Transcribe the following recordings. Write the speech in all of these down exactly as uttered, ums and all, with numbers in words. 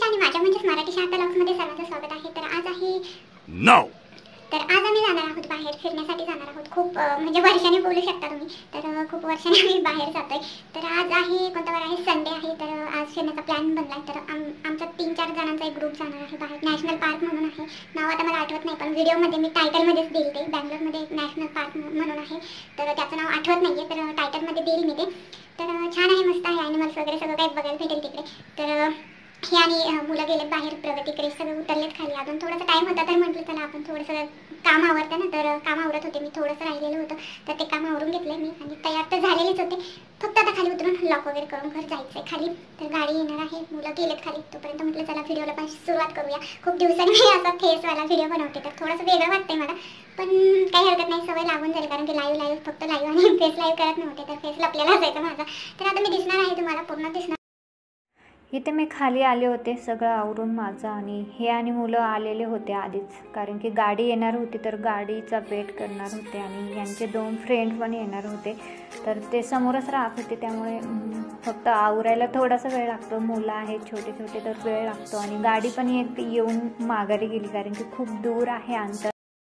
आणि माझ्या म्हणजेच मराठी शांत ब्लॉग्समध्ये सर्वांचं स्वागत आहे. तर आज आहे नो तर आज आम्ही जाणार आहोत बाहेर फिरण्यासाठी जाणार आहोत. खूप म्हणजे वर्षाने बोलू शकता तुम्ही. तर खूप वर्षाने आम्ही बाहेर जातोय. तर आज आहे कोणता वार आहे, संडे आहे. तर आज फिरण्याचा प्लॅन बनलाय. तर आम आमचा तीन चार जणांचा एक ग्रुप जाणार आहे बाहेर. नॅशनल पार्क म्हणून आहे, नाव आता मला आठवत नाही, पण व्हिडिओमध्ये मी टायटलमध्येच देईल ते. बँगलोरमध्ये एक नॅशनल पार्क म्हणून आहे, तर त्याचं नाव आठवत नाही आहे, तर टायटलमध्ये देईल मी ते. तर छान आहे, मस्त आहे, ॲनिमल्स वगैरे सगळं काही बघायला भेटेल तिकडे. तर हे आणि मुलं गेलेत बाहेर प्रगतीकडे, सगळे उतरलेत खाली. अजून थोडासा टाईम होता तर म्हटलं चला आपण थोडंसं काम आवरतं ना. तर काम आवरत होते मी, थोडंसं राहिलेलं होतं तर ते काम आवरून घेतलं मी आणि तयार तर झालेलेच होते. फक्त आता खाली उतरून लॉक वगैरे करून घर जायचं आहे खाली. तर गाडी येणार आहे, मुलं गेलेत खाली. तोपर्यंत म्हटलं चला व्हिडिओला पण सुरुवात करूया. खूप दिवसांनी मी असा फेसवाला व्हिडिओ बनवते तर थोडंसं वेगळं वाटतंय मला, पण काही हरकत नाही, सवय लागून जाईल. कारण की लाईव्ह लाईव्ह फक्त लाईव्ह आणि फेस लाईव्ह करत नव्हते, तर फेस लपलेला असायचा माझा. तर आता मी दिसणार आहे तुम्हाला, पूर्ण दिसणार. इथे मी खाली आले होते सगळं आवरून माझं, आणि हे आणि मुलं आलेले होते आधीच, कारण की गाडी येणार होती तर गाडीचा वेट करणार होते. आणि यांचे दोन फ्रेंड पण येणार होते, तर ते समोरच राहत होते. त्यामुळे फक्त आवरायला थोडासा वेळ लागतो. मुलं आहेत छोटे छोटे तर वेळ लागतो. आणि गाडी पण एक येऊन माघारी गेली, कारण की खूप दूर आहे अंतर.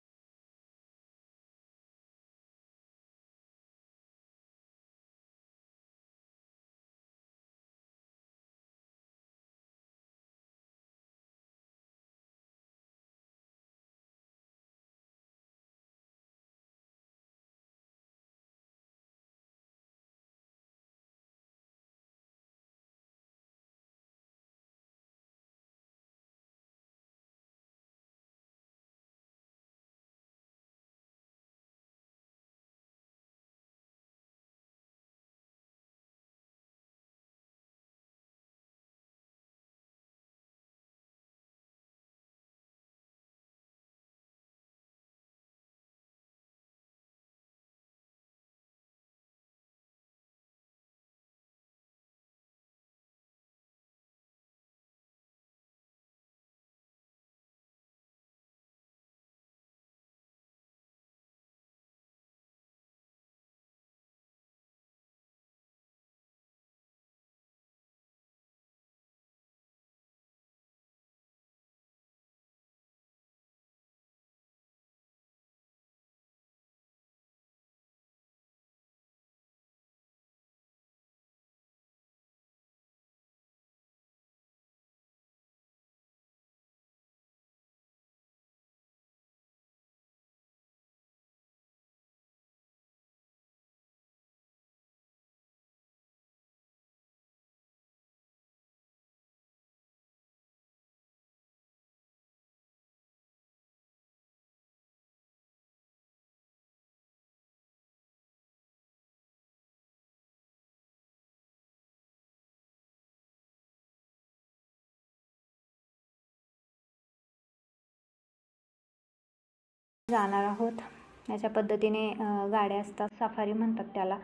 जाणार आहोत. अशा पद्धतीने गाड्या असतात, सफारी म्हणतात त्याला.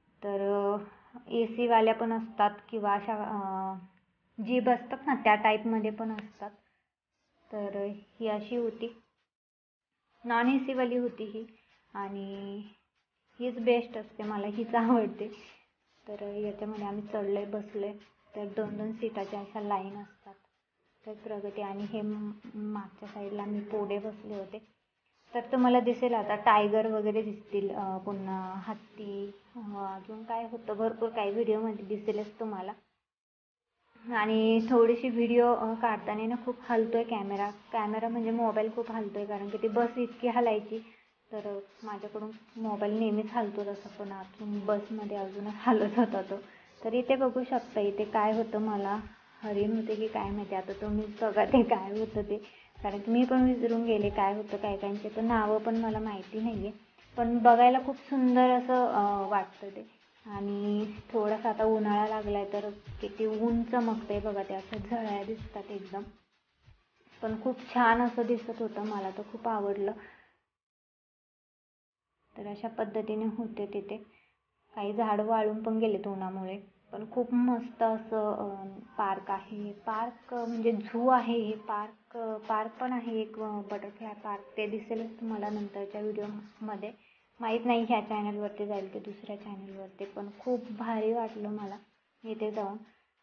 तर ए सीवाल्या पण असतात किंवा अशा जीप असतात ना त्या टाईपमध्ये पण असतात. तर ही अशी होती, नॉन ए सीवाली होती ही, आणि हीच बेस्ट असते, मला हीच आवडते. तर याच्यामध्ये आम्ही चढलो आहे, बसलो आहे. तर दोन दोन सीटाच्या अशा लाईन असतात. तर प्रगती आणि हे मागच्या साईडला मी पुढे बसले होते. तर तुम्हाला दिसेल आता टायगर वगैरे दिसतील, पुन्हा हत्ती, अजून काय होतं भरपूर काही व्हिडिओमध्ये दिसेलच तुम्हाला. आणि थोडीशी व्हिडिओ काढताना ना खूप हलतोय कॅमेरा कॅमेरा म्हणजे मोबाईल खूप हलतोय, कारण की ती बस इतकी हलायची. तर माझ्याकडून मोबाईल नेहमीच हलतो तसं, पण अजून बसमध्ये अजूनच हलत होता तो. तर इथे बघू शकता, इथे काय होतं, मला हरिण होते की काय माहिती, आता तुम्हीच बघा ते काय होतं ते, कारण की मी पण विसरून गेले काय होतं. काय कायचे तर नावं पण मला माहिती नाही आहे, पण बघायला खूप सुंदर असं वाटतं ते. आणि थोडासा आता उन्हाळा लागला आहे तर किती ऊन चमकतंय बघा, ते असं झळ्या दिसतात एकदम. पण खूप छान असं दिसत होतं, मला तर खूप आवडलं. तर अशा पद्धतीने होते तिथे. काही झाडं वाळून पण गेलेत उन्हामुळे, पण खूप मस्त असं पार्क आहे. पार्क म्हणजे झू आहे हे पार्क. पार्क पण आहे एक बटरफ्लाय पार्क, ते दिसेलच तुम्हाला नंतरच्या व्हिडिओमध्ये. माहीत नाही ह्या चॅनलवरती जाईल ते दुसऱ्या चॅनलवरती, पण खूप भारी वाटलं मला इथे जाऊन.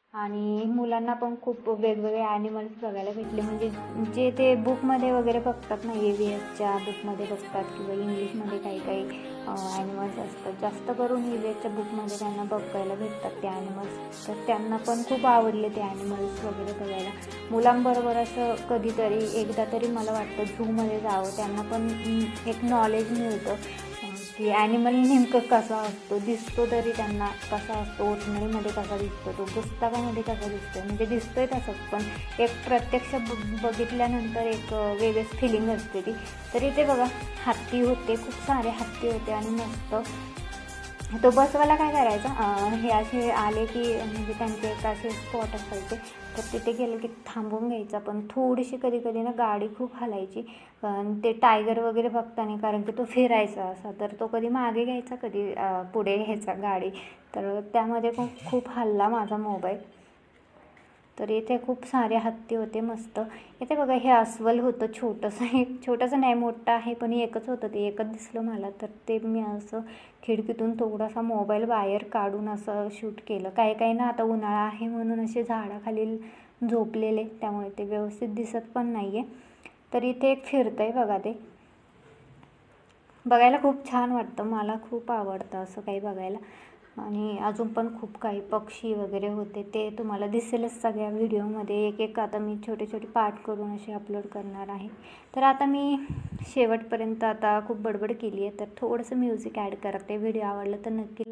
आणि मुलांना पण खूप वेगवेगळे ॲनिमल्स बघायला भेटले. म्हणजे जे ते बुकमध्ये वगैरे बघतात ना, ए व्ही एसच्या बुकमध्ये बघतात किंवा इंग्लिशमध्ये काही काही ॲनिमल्स असतात. जास्त करून ई व्ही एसच्या बुकमध्ये त्यांना बघायला भेटतात ते ॲनिमल्स. तर त्यांना पण खूप आवडले ते ॲनिमल्स वगैरे बघायला. मुलांबरोबर असं कधीतरी एकदा तरी मला वाटतं झूमध्ये जावं, त्यांना पण एक नॉलेज मिळतं की ॲनिमल नेमकं कसा असतो, दिसतो तरी त्यांना कसा असतो, ओरिजिनलमध्ये कसा दिसतो, तो पुस्तकामध्ये कसा दिसतो, म्हणजे दिसतोय तसंच, पण एक प्रत्यक्ष ब बघितल्यानंतर एक वेगळीच फिलिंग असते ती. तर इथे बघा हत्ती होते, खूप सारे हत्ती होते आणि मस्त तो बसवाला काय करायचा, हे असे आले की म्हणजे त्यांचे एक असे स्पॉट असायचे, तर तिथे गेलं की थांबून घ्यायचा. पण थोडीशी कधी कधी ना गाडी खूप हलायची ते टायगर वगैरे बघताना, कारण की तो फिरायचा असा, तर तो कधी मागे घ्यायचा कधी पुढे घ्यायचा गाडी, तर त्यामध्ये खूप खूप हल्ला माझा मोबाईल. तर इथे खूप सारे हत्ती होते मस्त. इथे बघा हे अस्वल होतं छोटंसं, एक छोटंसं नाही मोठं आहे पण एकच होतं, ते एकच दिसलं मला, तर ते मी असं खिडकीतून थोडासा मोबाईल बाहेर काढून असं शूट केलं. काही काही ना आता उन्हाळा आहे म्हणून असे झाडाखाली झोपलेले, त्यामुळे ते व्यवस्थित दिसत पण नाही आहे. तर इथे एक फिरतं आहे बघा, ते बघायला खूप छान वाटतं, मला खूप आवडतं असं काही बघायला. आणि अजून पण खूप काही पक्षी वगैरे होते, ते तुम्हाला दिसेलच सगळ्या व्हिडिओमध्ये. एक एक आता मी छोटे छोटे पार्ट करून असे अपलोड करणार आहे. तर आता मी शेवटपर्यंत आता खूप बडबड केली आहे, तर थोडंसं म्युझिक ॲड करते. व्हिडिओ आवडलं तर नक्की